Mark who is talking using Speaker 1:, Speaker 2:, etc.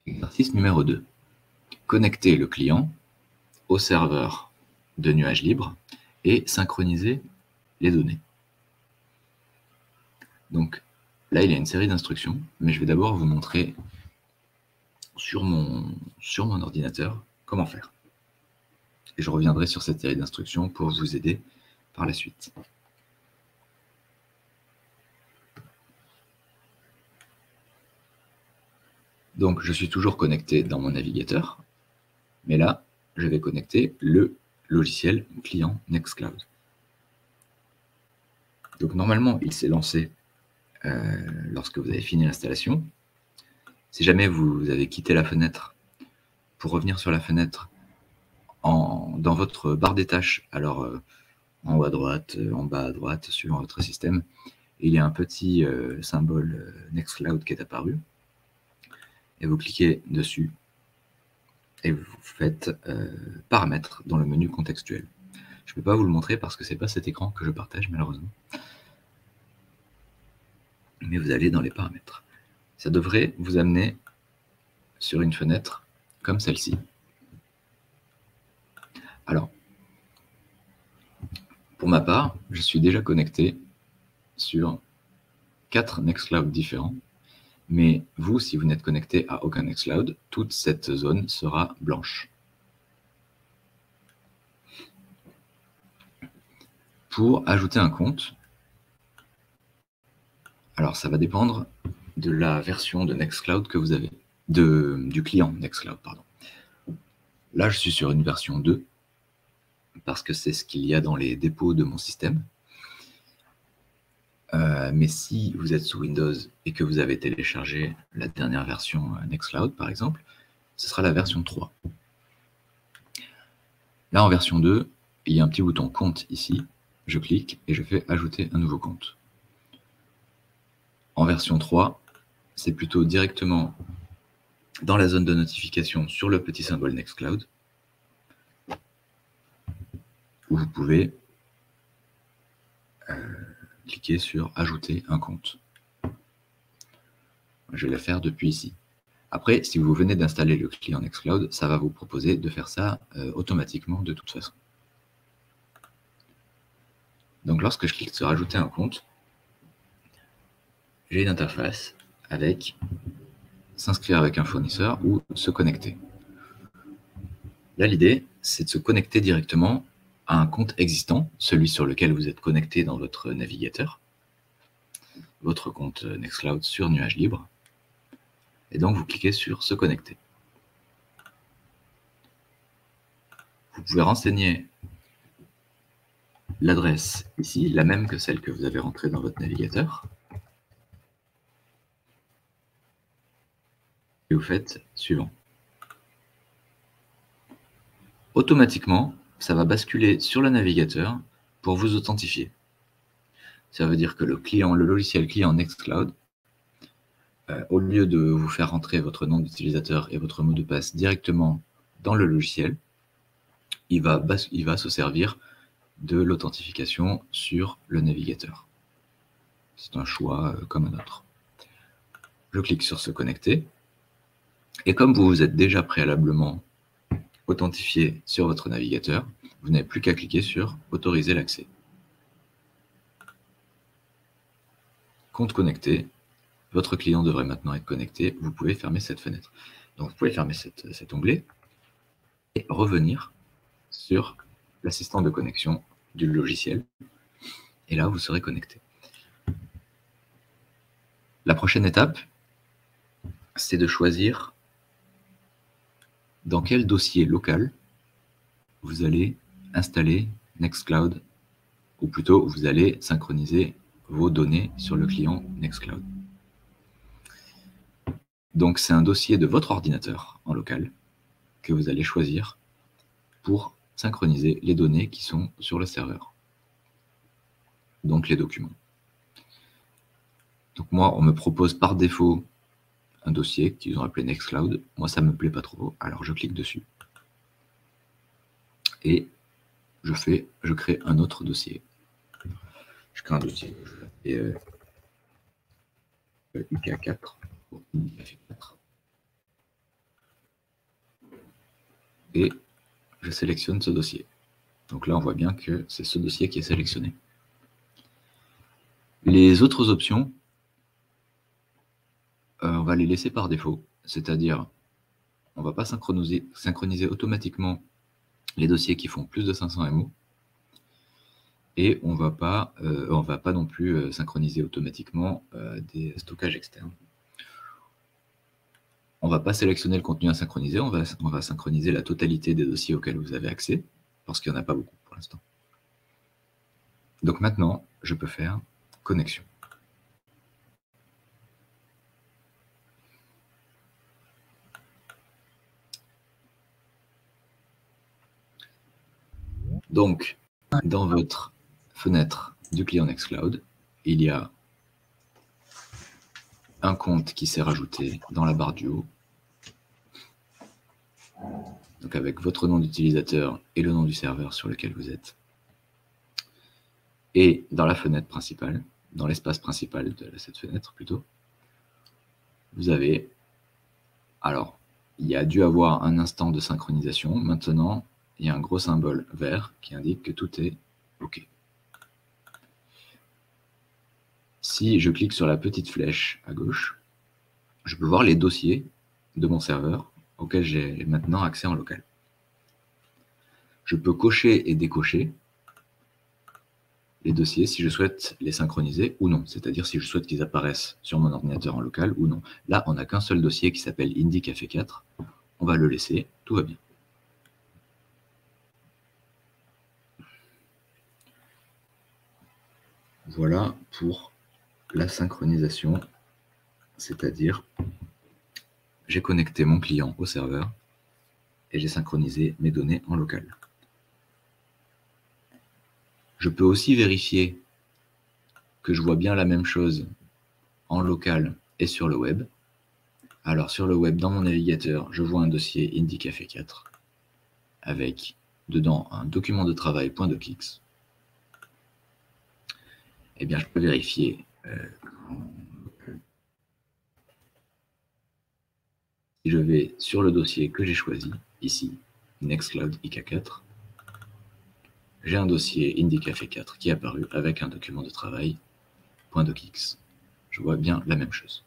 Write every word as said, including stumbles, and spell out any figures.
Speaker 1: Exercice numéro deux. Connecter le client au serveur de nuage libre et synchroniser les données. Donc là, il y a une série d'instructions, mais je vais d'abord vous montrer sur mon, sur mon ordinateur comment faire. Et je reviendrai sur cette série d'instructions pour vous aider par la suite. Donc, je suis toujours connecté dans mon navigateur, mais là, je vais connecter le logiciel client Nextcloud. Donc, normalement, il s'est lancé euh, lorsque vous avez fini l'installation. Si jamais vous avez quitté la fenêtre, pour revenir sur la fenêtre, en, dans votre barre des tâches, alors euh, en haut à droite, en bas à droite, suivant votre système, il y a un petit euh, symbole euh, Nextcloud qui est apparu. Et vous cliquez dessus et vous faites euh, paramètres dans le menu contextuel. Je ne peux pas vous le montrer parce que ce n'est pas cet écran que je partage malheureusement. Mais vous allez dans les paramètres. Ça devrait vous amener sur une fenêtre comme celle-ci. Alors, pour ma part, je suis déjà connecté sur quatre Nextcloud différents. Mais vous, si vous n'êtes connecté à aucun Nextcloud, toute cette zone sera blanche. Pour ajouter un compte, alors ça va dépendre de la version de Nextcloud que vous avez, de, du client Nextcloud, pardon. Là, je suis sur une version deux, parce que c'est ce qu'il y a dans les dépôts de mon système. Euh, mais si vous êtes sous Windows et que vous avez téléchargé la dernière version Nextcloud, par exemple, ce sera la version trois. Là, en version deux, il y a un petit bouton compte ici. Je clique et je fais ajouter un nouveau compte. En version trois, c'est plutôt directement dans la zone de notification sur le petit symbole Nextcloud, où vous pouvez euh, cliquer sur ajouter un compte. Je vais le faire depuis ici. Après, si vous venez d'installer le client Nextcloud, ça va vous proposer de faire ça euh, automatiquement de toute façon. Donc lorsque je clique sur ajouter un compte, j'ai une interface avec s'inscrire avec un fournisseur ou se connecter. Là, l'idée, c'est de se connecter directement à un compte existant, celui sur lequel vous êtes connecté dans votre navigateur, votre compte Nextcloud sur nuage libre, et donc vous cliquez sur se connecter. Vous pouvez renseigner l'adresse ici, la même que celle que vous avez rentrée dans votre navigateur, et vous faites suivant. Automatiquement, ça va basculer sur le navigateur pour vous authentifier. Ça veut dire que le client, le logiciel client Nextcloud, euh, au lieu de vous faire rentrer votre nom d'utilisateur et votre mot de passe directement dans le logiciel, il va, il va se servir de l'authentification sur le navigateur. C'est un choix euh, comme un autre. Je clique sur se connecter. Et comme vous vous êtes déjà préalablement authentifié sur votre navigateur, vous n'avez plus qu'à cliquer sur autoriser l'accès. Compte connecté. Votre client devrait maintenant être connecté. Vous pouvez fermer cette fenêtre. Donc vous pouvez fermer cette, cet onglet et revenir sur l'assistant de connexion du logiciel. Et là, vous serez connecté. La prochaine étape, c'est de choisir dans quel dossier local vous allez installer Nextcloud, ou plutôt vous allez synchroniser vos données sur le client Nextcloud. Donc c'est un dossier de votre ordinateur en local que vous allez choisir pour synchroniser les données qui sont sur le serveur. Donc les documents. Donc moi, on me propose par défaut un dossier qu'ils ont appelé Nextcloud. Moi, ça ne me plaît pas trop, alors je clique dessus. Et je fais, je crée un autre dossier. Je crée un dossier. Et euh, I K quatre pour I K quatre. et je sélectionne ce dossier. Donc là, on voit bien que c'est ce dossier qui est sélectionné. Les autres options, euh, on va les laisser par défaut, c'est-à-dire on ne va pas synchroniser, synchroniser automatiquement les dossiers qui font plus de cinq cents M O, et on va pas, euh, on va pas non plus euh, synchroniser automatiquement euh, des stockages externes. On ne va pas sélectionner le contenu à synchroniser, on va, on va synchroniser la totalité des dossiers auxquels vous avez accès, parce qu'il n'y en a pas beaucoup pour l'instant. Donc maintenant, je peux faire connexion. Donc, dans votre fenêtre du client Nextcloud, il y a un compte qui s'est rajouté dans la barre du haut, donc avec votre nom d'utilisateur et le nom du serveur sur lequel vous êtes. Et dans la fenêtre principale, dans l'espace principal de cette fenêtre plutôt, vous avez, alors, il y a dû avoir un instant de synchronisation. Maintenant, il y a un gros symbole vert qui indique que tout est OK. Si je clique sur la petite flèche à gauche, je peux voir les dossiers de mon serveur auxquels j'ai maintenant accès en local. Je peux cocher et décocher les dossiers si je souhaite les synchroniser ou non, c'est-à-dire si je souhaite qu'ils apparaissent sur mon ordinateur en local ou non. Là, on n'a qu'un seul dossier qui s'appelle Indie Café quatre. On va le laisser, tout va bien. Voilà pour la synchronisation, c'est-à-dire j'ai connecté mon client au serveur et j'ai synchronisé mes données en local. Je peux aussi vérifier que je vois bien la même chose en local et sur le web. Alors sur le web, dans mon navigateur, je vois un dossier Indie Café quatre avec dedans un document de travail .docx. Eh bien, je peux vérifier euh, si je vais sur le dossier que j'ai choisi, ici, Nextcloud I K quatre, j'ai un dossier Indie Café quatre qui est apparu avec un document de travail .docx. Je vois bien la même chose.